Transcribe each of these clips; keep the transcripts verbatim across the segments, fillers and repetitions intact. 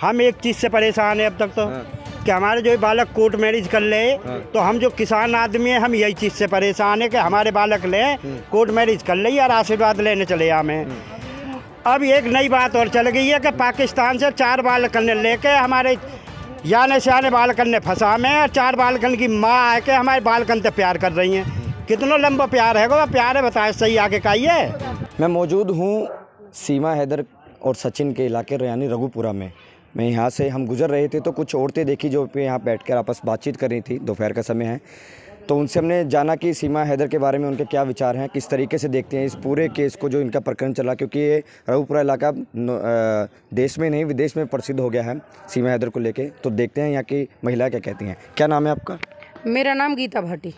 हम एक चीज़ से परेशान है अब तक तो कि हमारे जो बालक कोर्ट मैरिज कर ले, तो हम जो किसान आदमी हैं हम यही चीज़ से परेशान है कि हमारे बालक लें कोर्ट मैरिज कर ले और आशीर्वाद लेने चले हमें। अब एक नई बात और चल गई है कि पाकिस्तान से चार बालकन लेके हमारे याने शाने बालकन ने फंसा में, और चार बालकन की माँ आके हमारे बालकन से प्यार कर रही हैं। कितना लंबा प्यार है वो प्यार है, बताए सही आगे का ही है। मैं मौजूद हूँ सीमा हैदर और सचिन के इलाके यानी रघुपुरा में। मैं यहाँ से हम गुजर रहे थे तो कुछ औरतें देखी जो पे यहाँ बैठकर आपस बातचीत कर रही थी। दोपहर का समय है तो उनसे हमने जाना कि सीमा हैदर के बारे में उनके क्या विचार हैं, किस तरीके से देखते हैं इस पूरे केस को जो इनका प्रकरण चला, क्योंकि ये रघुपुरा इलाका देश में नहीं विदेश में प्रसिद्ध हो गया है सीमा हैदर को लेके। तो देखते हैं यहाँ की महिलाएं क्या कहती हैं। क्या नाम है आपका? मेरा नाम गीता भाटी।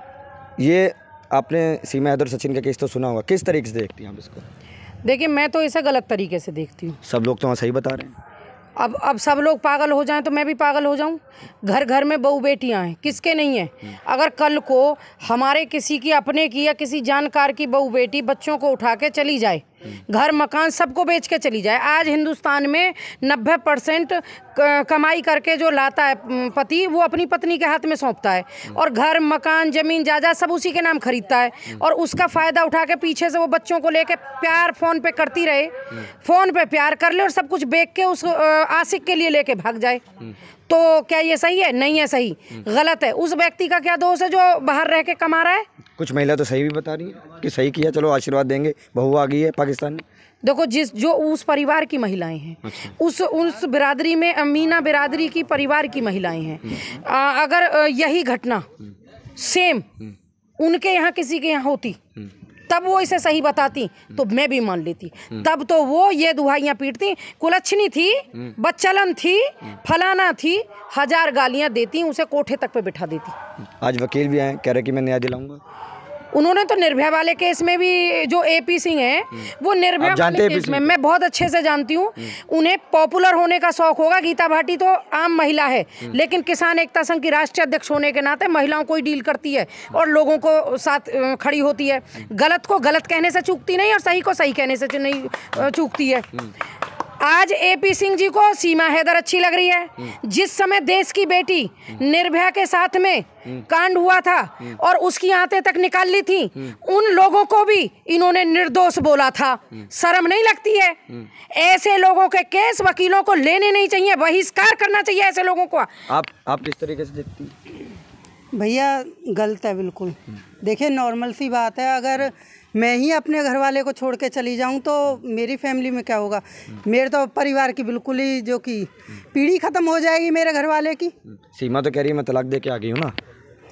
ये आपने सीमा हैदर सचिन का केस तो सुना होगा, किस तरीके से देखती हैं आप इसको? देखिए मैं तो इसे गलत तरीके से देखती हूँ। सब लोग तो वहाँ सही बता रहे हैं। अब अब सब लोग पागल हो जाएं तो मैं भी पागल हो जाऊं। घर घर में बहू बेटियां हैं, किसके नहीं हैं। अगर कल को हमारे किसी की अपने की या किसी जानकार की बहू बेटी बच्चों को उठा के चली जाए, घर मकान सबको बेच के चली जाए। आज हिंदुस्तान में नब्बे परसेंट कमाई करके जो लाता है पति वो अपनी पत्नी के हाथ में सौंपता है, और घर मकान जमीन जायदाद सब उसी के नाम खरीदता है, और उसका फ़ायदा उठा के पीछे से वो बच्चों को लेके प्यार फ़ोन पे करती रहे, फ़ोन पे प्यार कर ले और सब कुछ बेच के उस आशिक के लिए लेके भाग जाए। तो क्या ये सही है? नहीं है सही, गलत है। उस व्यक्ति का क्या दोष है जो बाहर रह के कमा रहा है? कुछ महिला तो सही भी बता रही है कि सही किया, चलो आशीर्वाद देंगे, बहू आ गई है पाकिस्तान में। देखो जिस जो उस परिवार की महिलाएं हैं, अच्छा। उस उस बिरादरी में अमीना बिरादरी की परिवार की महिलाएं हैं। आ, अगर यही घटना सेम उनके यहाँ किसी के यहाँ होती तब वो इसे सही बताती तो मैं भी मान लेती। तब तो वो ये दुहाइयाँ पीटती, कुलच्छनी थी, बच्चलन थी, फलाना थी, हजार गालियाँ देती, उसे कोठे तक पे बिठा देती। आज वकील भी आए, कह रहे कि मैं न्याय दिलाऊंगा। उन्होंने तो निर्भया वाले केस में भी जो एपी सिंह है वो निर्भया वाले केस में मैं बहुत अच्छे से जानती हूँ। उन्हें पॉपुलर होने का शौक होगा। गीता भाटी तो आम महिला है, लेकिन किसान एकता संघ की राष्ट्रीय अध्यक्ष होने के नाते महिलाओं को ही डील करती है और लोगों को साथ खड़ी होती है। गलत को गलत कहने से चूकती नहीं और सही को सही कहने से नहीं चूकती है। आज एपी सिंह जी को सीमा हैदर अच्छी लग रही है। जिस समय देश की बेटी निर्भया के साथ में कांड हुआ था और उसकी आंतें तक निकाल ली थी, उन लोगों को भी इन्होंने निर्दोष बोला था। शर्म नहीं लगती है? ऐसे लोगों के केस वकीलों को लेने नहीं चाहिए, बहिष्कार करना चाहिए ऐसे लोगों को। आप आप किस तरीके से देखती हैं? भैया गलत है बिल्कुल। देखिए नॉर्मल सी बात है, अगर मैं ही अपने घर वाले को छोड़ के चली जाऊं तो मेरी फैमिली में क्या होगा? मेरे तो परिवार की बिल्कुल ही जो कि पीढ़ी खत्म हो जाएगी मेरे घर वाले की। सीमा तो कह रही है मैं तलाक दे के आ गई हूँ ना।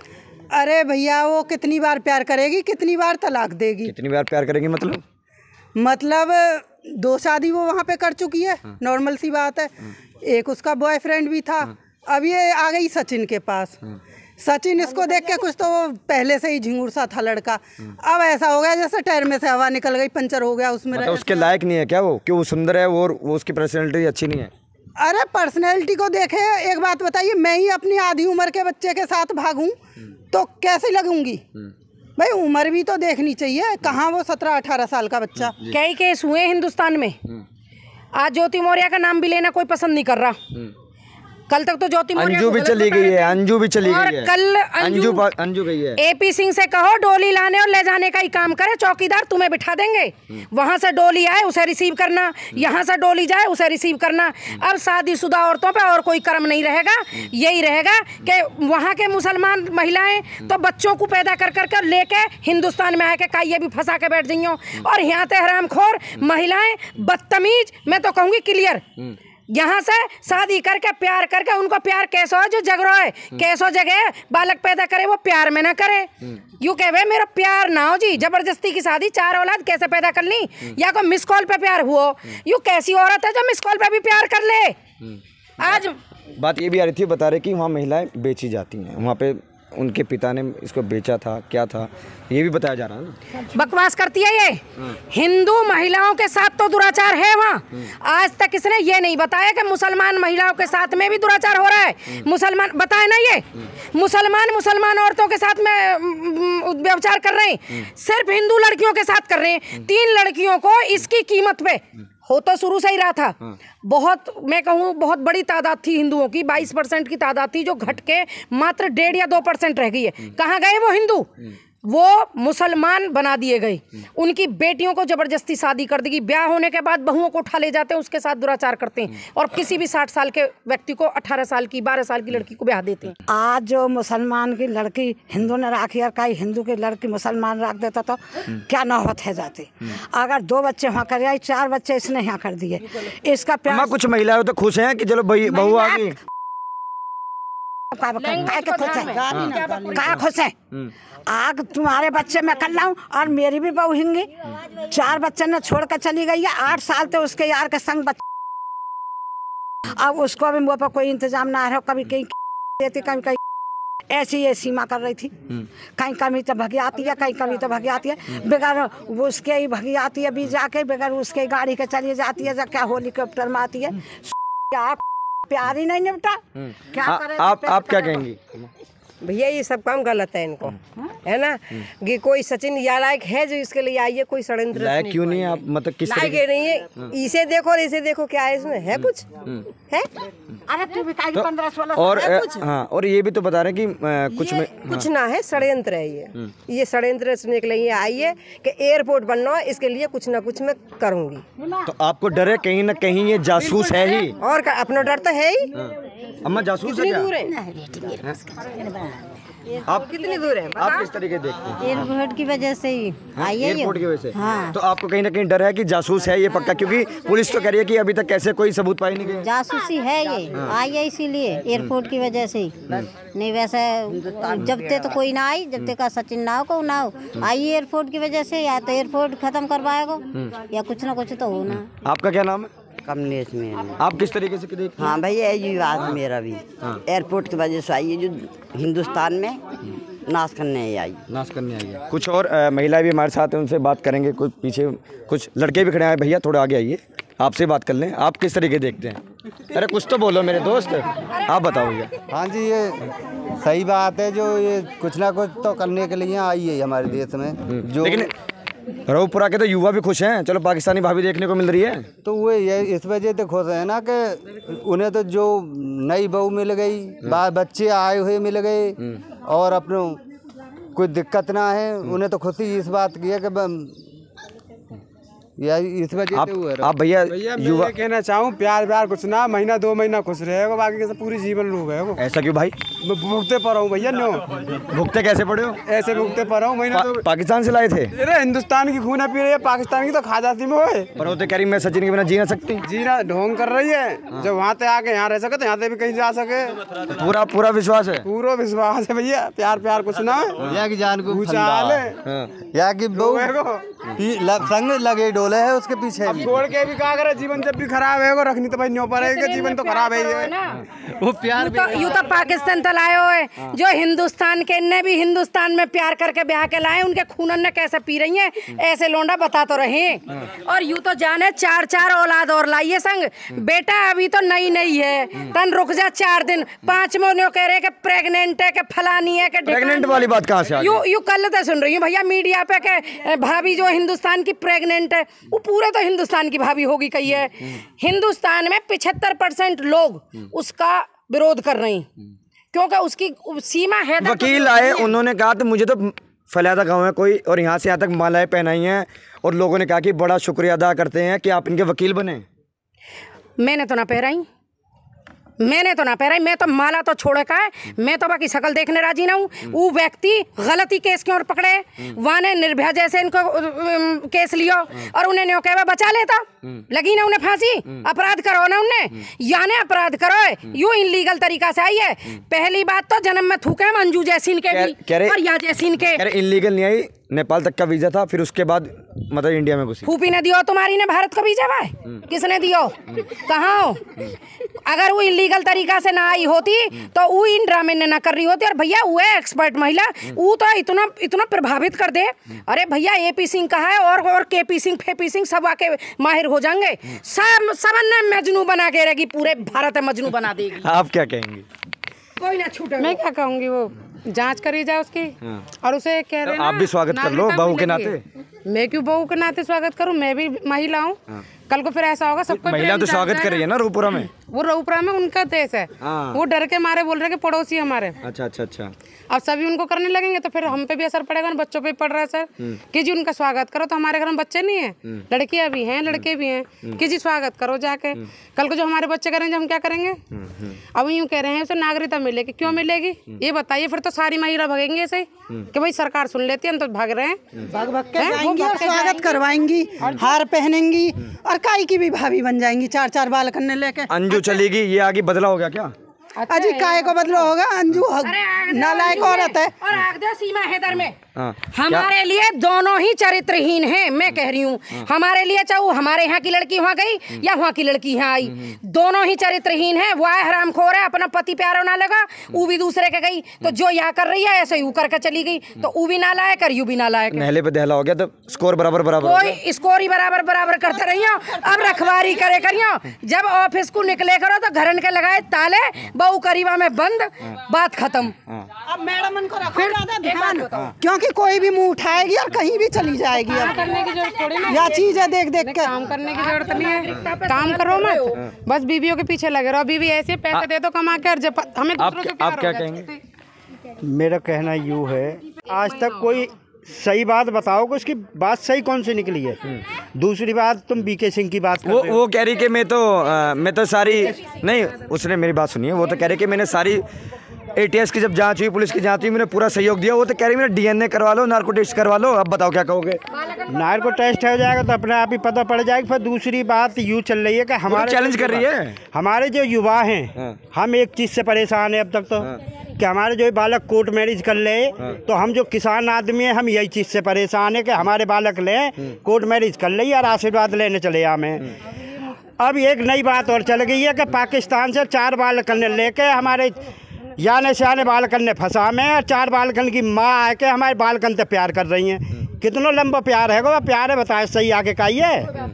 अरे भैया वो कितनी बार प्यार करेगी, कितनी बार तलाक देगी? कितनी बार प्यार करेगी मतलब? मतलब दो शादी वो वहाँ पे कर चुकी है, नॉर्मल सी बात है। एक उसका बॉयफ्रेंड भी था, अब ये आ गई सचिन के पास। सचिन इसको देख के कुछ तो पहले से ही झिंगुर सा था लड़का, अब ऐसा हो गया जैसे टायर में से हवा निकल गई, पंचर हो गया उसमें। मतलब उसके लायक नहीं है क्या वो? कि वो सुंदर है वो, वो उसकी पर्सनैलिटी अच्छी नहीं है? अरे पर्सनैलिटी को देखे, एक बात बताइए, मैं ही अपनी आधी उम्र के बच्चे के साथ भागूं तो कैसी लगूंगी? भाई उम्र भी तो देखनी चाहिए। कहाँ वो सत्रह अठारह साल का बच्चा। कई केस हुए हिंदुस्तान में। आज ज्योति मौर्य का नाम भी लेना कोई पसंद नहीं कर रहा। कल तक तो ज्योति मौर्य अंजू भी चली गई है, अंजू भी चली गई है। कल अंजू अंजू गई है। एपी सिंह से कहो डोली लाने और ले जाने का ही काम करे, चौकीदार तुम्हें बिठा देंगे। वहां से डोली आए उसे रिसीव करना, यहाँ से डोली जाए उसे रिसीव करना। अब शादीशुदा औरतों पे और कोई कर्म नहीं रहेगा। यही रहेगा कि वहाँ के मुसलमान महिलाएं तो बच्चों को पैदा कर करके लेके हिंदुस्तान में आके काइये भी फंसा के बैठ जाइयो, और यहाँ से हरामखोर महिलाएं बदतमीज, मैं तो कहूँगी क्लियर, यहाँ से शादी करके प्यार करके उनको प्यार कैसो है जो जग रहा है, कैसो जगह बालक पैदा करे वो प्यार में ना करे। यूँ कहे मेरा प्यार ना हो जी, जबरदस्ती की शादी, चार औलाद कैसे पैदा कर ली? या कोई मिस कॉल पे प्यार हुआ? यू कैसी औरत है जो मिस कॉल पे भी प्यार कर ले? आज बात ये भी आ रही थी, बता रहे कि वहाँ महिलाएं बेची जाती हैं, वहाँ पे उनके पिता ने इसको बेचा था, क्या था ये भी बताया जा रहा है ना। बकवास करती है ये। हिंदू महिलाओं के साथ तो दुराचार है वहाँ। आज तक इसने ये नहीं बताया कि मुसलमान महिलाओं के साथ में भी दुराचार हो रहा है। मुसलमान बताए ना, ये मुसलमान मुसलमान औरतों के साथ में व्यभिचार कर रहे हैं, सिर्फ हिंदू लड़कियों के साथ कर रहे हैं। तीन लड़कियों को इसकी कीमत पे हो तो शुरू से ही रहा था। बहुत, मैं कहूँ बहुत बड़ी तादाद थी हिंदुओं की, बाईस परसेंट की तादाद थी, जो घट के मात्र डेढ़ या दो परसेंट रह गई है। कहाँ गए वो हिंदू? वो मुसलमान बना दिए गए। उनकी बेटियों को जबरदस्ती शादी कर दी, ब्याह होने के बाद बहुओं को उठा ले जाते हैं, उसके साथ दुराचार करते हैं, और किसी भी साठ साल के व्यक्ति को अठारह साल की, बारह साल की लड़की को ब्याह देते हैं। आज जो मुसलमान की लड़की हिंदू ने राखी और कई हिंदू की लड़की मुसलमान रख देता तो क्या नौबत है जाती। अगर दो बच्चे वहाँ कर आई, चार बच्चे इसने यहाँ कर दिए, इसका प्यार। कुछ महिलाएं तो खुश हैं कि चलो भाई बहू आ गई, क्या खुश है? आग तुम्हारे बच्चे मैं कर लाऊं और मेरी भी बहू हिंगी, चार बच्चे ने छोड़ कर चली गई है, आठ साल तो उसके यार के संग बच्चे, अब उसको भी मुँह पर कोई इंतजाम ना है, कभी कहीं देती, कभी कहीं ऐसी ये सीमा कर रही थी। कहीं कमी तो भगी आती है, कहीं कमी तो भगी आती है, बगैर उसके ही भगी आती है, बीच जाके बगैर उसके गाड़ी के चली जाती है, जब क्या हेलीकॉप्टर में आती है। क्या प्यार ही नहीं निपटा, क्या करें? आप आप क्या कहेंगी? भैया ये सब काम गलत है इनको, है ना, कि कोई सचिन या लायक है जो इसके लिए आई है, कोई षड्यंत्र लायक क्यों नहीं है? आप मतलब किस लायक नहीं है? इसे देखो और इसे देखो, क्या है इसमें, है कुछ है? अरे तू भी काई पंद्रह सोलह और हाँ, और ये भी तो बता रहे हैं कि आ, कुछ में कुछ ना है, षड्यंत्र है ये ये षड्यंत्र सुनने के लिए आई है कि एयरपोर्ट बनना है, इसके लिए कुछ ना कुछ मैं करूंगी। तो आपको डर है कहीं ना कहीं ये जासूस है ही? और अपना डर तो है ही। अम्मा जासूस है क्या? दूर है आप कितनी दूर है? आप किस तरीके देखते हैं? एयरपोर्ट की वजह से ही आई है। एयरपोर्ट की वजह से? हाँ। तो आपको कहीं ना कहीं डर है कि जासूस है ये पक्का, क्योंकि पुलिस तो कह रही है कि अभी तक कैसे कोई सबूत पाए नहीं गए। जासूसी है ये, आई है इसीलिए एयरपोर्ट की वजह से ही। नहीं वैसे जब तक तो कोई ना आई, जब तक का सचिन ना हो को ना हो, आई एयरपोर्ट की वजह से, या तो एयरपोर्ट खत्म करवाएगा या कुछ ना कुछ तो होना। आपका क्या नाम है? कमलेश में। आप किस तरीके से देखते हैं? हाँ भैया यही बात मेरा भी, एयरपोर्ट की वजह से आई है, जो हिंदुस्तान में नाश करने आई नाश करने आई है। कुछ और आ, महिलाएं भी हमारे साथ हैं, उनसे बात करेंगे। कुछ पीछे कुछ लड़के भी खड़े हैं। भैया थोड़ा आगे आइए, आपसे बात कर लें। आप किस तरीके देखते हैं? अरे कुछ तो बोलो मेरे दोस्त, आप बताओ भैया। हाँ जी, ये सही बात है, जो ये कुछ ना कुछ तो करने के लिए आई है हमारे देश में। जो लेकिन रघुपुरा के तो युवा भी खुश हैं, चलो पाकिस्तानी भाभी देखने को मिल रही है, तो वो ये इस वजह से खुश है ना कि उन्हें तो जो नई बहू मिल गई, बच्चे आए हुए मिल गए, और अपने कोई दिक्कत ना है, उन्हें तो खुशी इस बात की है कि या इस वजह से हुआ। आप भैया युवा कहना चाहूँ, प्यार प्यार कुछ ना, महीना दो महीना खुश रहेगा, बाकी कैसे पूरी जीवन लोग है वो। ऐसा क्यों भाई? मैं भुगते पर हूँ भैया। नो भुगते कैसे पड़े हो? ऐसे भुगते पर हूँ महीना। पा, पाकिस्तान से लाए थे? अरे हिंदुस्तान की खून पी रही है, पाकिस्तान की तो खा जाती में होए। पर वो तो कह रही मैं सचिन के बिना जी ना सकती। जीना ढोंग कर रही है। जब वहाँ से आके यहाँ रह सके तो यहाँ से भी कहीं जा सके। पूरा पूरा विश्वास है? पूरा विश्वास है भैया, प्यार प्यार कुछ ना या की जान को भूचाल है, या की बहू संग लगे डोले है उसके पीछे। अब छोड़ के भी क्या करे, जीवन जब भी खराब है वो रखनी तो भाई न्यों पर है, जीवन तो खराब है ये। वो प्यार तो यूँ तो पाकिस्तान तो लाए हो, जो हिंदुस्तान के ने भी हिंदुस्तान में प्यार करके ब्याह के लाए, उनके खूनन ने कैसे पी रही हैं, ऐसे लोंडा बता तो रहे। और यूँ तो जाने चार चार औलाद और लाइए संग, बेटा अभी तो नई नई है, तन रुक जा चार दिन, पांच महीनों कह रहे कि प्रेग्नेंट है, कि फलानी है, कि प्रेग्नेंट वाली बात कहाँ से आ गई? यू यू कल तो सुन रही हूँ भैया मीडिया पे के भाभी जो हिंदुस्तान की प्रेग्नेंट है, वो पूरे तो हिंदुस्तान की भाभी होगी कही है। हिंदुस्तान में पिछहत्तर परसेंट लोग उसका विरोध कर रहे हैं, क्योंकि उसकी सीमा है। वकील आए, उन्होंने कहा तो मुझे तो फैलादा गाँव है कोई, और यहाँ से यहाँ तक मालाएं पहनाई हैं, और लोगों ने कहा कि बड़ा शुक्रिया अदा करते हैं कि आप इनके वकील बने। मैंने तो ना पहराई, मैंने तो ना पहराई, मैं तो माला तो छोड़े का है, मैं तो बाकी शकल देखने राजी ना हूँ। वो व्यक्ति गलती केस क्यों पकड़े, वहाँ ने निर्भया जैसे इनको केस लियो और उन्हें न्यों कहे बचा लेता, लगी ना उन्हें फांसी, अपराध करो ना उन्हें, यानी अपराध करो, यूँ इनलीगल तरीका से आई है। पहली बात तो जन्म में थूके मंजू जैसीन के भी और या जैसीन के। इनलीगल नहीं आई, नेपाल तक का वीजा था, फिर उसके बाद मतलब इंडिया में घुसी। फूफी ने दियो तुम्हारी ने भारत का वीजा भाई, किसने दियो, कहाँ हो? अगर वो इलीगल तरीका से ना आई होती तो वो इन ड्रामे ने ना कर रही होती। और भैया वो है एक्सपर्ट महिला, वो तो इतना इतना प्रभावित कर दे। अरे भैया ए पी सिंह का है, और और के पी सिंह फे पी सिंह सब आके माहिर हो जाएंगे, सब सब ने मजनू बना के रहेगी, पूरे भारत में मजनू बना देगी। आप क्या कहेंगे? कोई ना छूटे। मैं क्या कहूँगी, वो जांच करी जाए उसकी, और उसे कह रहे आप भी स्वागत कर लो बहू के नाते। मैं क्यों बहू के नाते स्वागत करूं, मैं भी महिला हूँ, कल को फिर ऐसा होगा सबको महिला तो स्वागत कर रही है ना रघुपुरा में, वो रघुपुरा में उनका देश है, वो डर के मारे बोल रहे हैं कि पड़ोसी हमारे। अच्छा अच्छा अच्छा। अब सभी उनको करने लगेंगे तो फिर हम पे भी असर पड़ेगा ना, बच्चों पे पड़ रहा है सर कि जी उनका स्वागत करो। तो हमारे घर में बच्चे नहीं है, लड़कियां भी हैं लड़के भी हैं कि जी स्वागत करो जाके। कल को जो हमारे बच्चे करेंगे हम क्या करेंगे? अब यूँ कह रहे हैं उसे नागरिकता मिलेगी, क्यों मिलेगी ये बताइए? फिर तो सारी महिला भगेंगे ऐसे कि भाई सरकार सुन लेती है, हम तो भाग रहे हैं। भाग भाग के जाएंगी और स्वागत करवाएंगी, हार पहनेंगी और काई की भी भाभी बन जाएंगी, चार चार बाल करने लेके। अंजू चलेगी, ये आगे बदला हो गया क्या? अजी काय को बदलो होगा, अंजू नालायक औरत है। और आग दो सीमा हैदर में हमारे लिए दोनों ही चरित्रहीन हैं, मैं कह रही हूँ। हमारे लिए चाहे हमारे यहाँ की लड़की वहाँ गई या वहाँ की लड़की यहाँ आई, दोनों ही चरित्रहीन है। वो है हरामखोर है, अपना पति प्यारो ना लगा, वो भी दूसरे के गई। तो जो यहाँ कर रही है ऐसे ही करके चली गई, तो वो भी नालायक और यू भी नालायक। नहले पे दहला हो गया तो स्कोर बराबर बराबर, कोई स्कोर ही बराबर बराबर करते रहियो। अब रखवारी करे करियो, जब ऑफिस को निकले करो तो घरन के लगाए ताले, बहू करीबा में बंद, बात खत्म। अब मैडम उनको रखो ज्यादा ध्यान, क्योंकि कोई भी मुंह उठाएगी और कहीं भी चली जाएगी। अब करने की जरूरत थोड़ी ना, यह चीज है देख देख के। काम करने की जरूरत नहीं है, काम करो मत, बस बीवियों के पीछे लगे रहो। बीवी ऐसे पैसे दे दो कमा कर, जब हमें दूसरों से प्यार आप क्या कहेंगे? मेरा कहना यूँ है, आज तक कोई सही बात बताओ कि उसकी बात सही कौन सी निकली है। दूसरी बात, तुम बीके सिंह की बात कर वो रहे हो। वो कह रही कि मैं तो आ, मैं तो सारी नहीं, उसने मेरी बात सुनी है। वो तो कह रही कि मैंने सारी एटीएस की जब जांच हुई, पुलिस की जांच हुई, मैंने पूरा सहयोग दिया। वो तो कह रही मेरा डीएनए करवा लो, नार्को टेस्ट करवा लो। अब बताओ क्या कहोगे? नार्को टेस्ट हो जाएगा तो अपने आप ही पता पड़ जाएगा। फिर दूसरी बात यूँ चल रही है कि हमारे चैलेंज कर रही है, हमारे जो युवा हैं, हम एक चीज़ से परेशान है अब तक तो कि हमारे जो बालक कोर्ट मैरिज कर ले, तो हम जो किसान आदमी हैं हम यही चीज़ से परेशान है कि हमारे बालक लें कोर्ट मैरिज कर ले और आशीर्वाद लेने चले हमें। अब एक नई बात और चल गई है कि पाकिस्तान से चार बालकन लेके हमारे याने सियाने बालकन ने फंसा में, और चार बालकन की माँ आके हमारे बालकन से प्यार कर रही हैं। कितना लंबा प्यार है वो प्यार है, बताए सही आगे का ये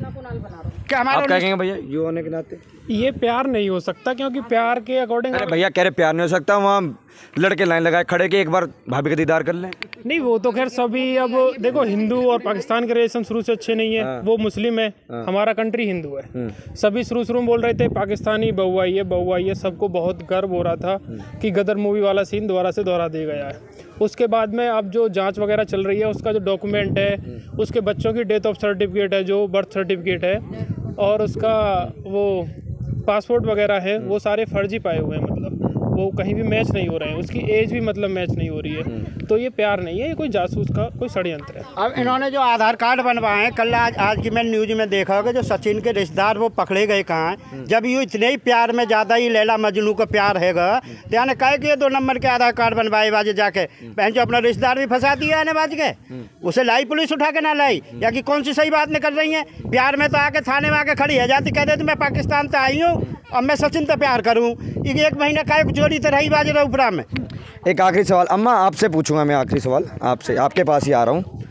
क्या हमारा? आप क्या कहेंगे भैया युवा होने के नाते? ये प्यार नहीं हो सकता, क्योंकि प्यार के अकॉर्डिंग। अरे भैया कह रहे प्यार नहीं हो सकता, वहाँ लड़के लाइन लगाए खड़े के एक बार भाभी का दीदार कर लें। नहीं, वो तो खैर सभी, अब देखो हिंदू और पाकिस्तान के रिलेशन शुरू से अच्छे नहीं है। वो मुस्लिम है, हमारा कंट्री हिंदू है। सभी शुरू शुरू में बोल रहे थे पाकिस्तानी बहू आई है, बहू आई है। सबको बहुत गर्व हो रहा था कि गदर मूवी वाला सीन दोबारा से दोहरा दिया गया है। उसके बाद में अब जो जांच वगैरह चल रही है, उसका जो डॉक्यूमेंट है, उसके बच्चों की डेथ ऑफ सर्टिफिकेट है, जो बर्थ सर्टिफिकेट है, और उसका वो पासपोर्ट वगैरह है, वो सारे फर्जी पाए हुए हैं। मतलब वो कहीं भी मैच नहीं हो रहे हैं, उसकी एज भी मतलब मैच नहीं हो रही है। तो ये प्यार नहीं है, ये कोई जासूस का कोई षड्यंत्र है। अब इन्होंने जो आधार कार्ड बनवाए हैं, कल आज आज की मैंने न्यूज में देखा होगा, जो सचिन के रिश्तेदार वो पकड़े गए कहाँ हैं। जब यूँ इतने ही प्यार में ज़्यादा ही लैला मजनू का प्यार हैगा, तो यानी कहे कि ये दो नंबर के आधार कार्ड बनवाए बाजे जाके बहन जो अपना रिश्तेदार भी फंसा दिया है बाज के, उसे लाई पुलिस उठा के ना लाई, या कि कौन सी सही बात निकल रही है? प्यार में तो आके थाने में आके खड़ी है जाती, कह देती मैं पाकिस्तान से आई हूँ अब मैं सचिन से प्यार करूँ। एक महीने का एक जोड़ी तो रही बाज रघुपुरा में। एक आखिरी सवाल अम्मा आपसे पूछूंगा मैं, आखिरी सवाल आपसे, आपके पास ही आ रहा हूँ।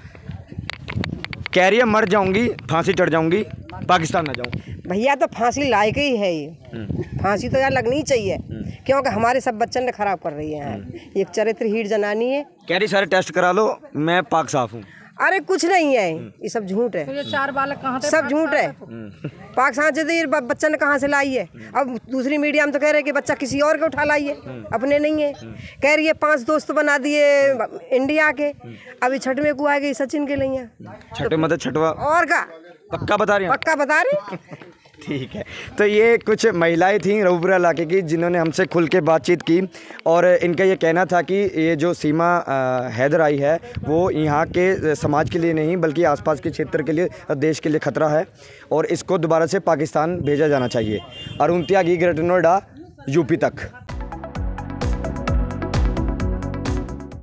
कह रही है मर जाऊंगी, फांसी चढ़ जाऊंगी, पाकिस्तान ना जाऊँ। भैया तो फांसी लायक ही है ये, फांसी तो यार लगनी ही चाहिए, क्योंकि हमारे सब बच्चन ने खराब कर रही है। एक चरित्रहीन जनानी है। कह रही सारे टेस्ट करा लो, मैं पाक साफ हूँ। अरे कुछ नहीं है, ये सब झूठ है। तो ये चार बालक कहाँ थे? सब झूठ है। पाक साथ से ये बच्चा ने कहाँ से लाई है? अब दूसरी मीडिया में तो कह रहे हैं कि बच्चा किसी और के उठा लाई है, अपने नहीं है। कह रही है पांच दोस्त बना दिए इंडिया के, अभी छठवें को आ गई सचिन के लिए। छठे मतलब छठवा और का पक्का बता रही हैं? पक्का बता रही। ठीक है, तो ये कुछ महिलाएं थीं रघुपुरा इलाके की जिन्होंने हमसे खुल के बातचीत की, और इनका ये कहना था कि ये जो सीमा हैदर आई है वो यहाँ के समाज के लिए नहीं बल्कि आसपास के क्षेत्र के लिए, देश के लिए खतरा है, और इसको दोबारा से पाकिस्तान भेजा जाना चाहिए। अरुण त्यागी, ग्रेटर नोएडा, यूपी तक।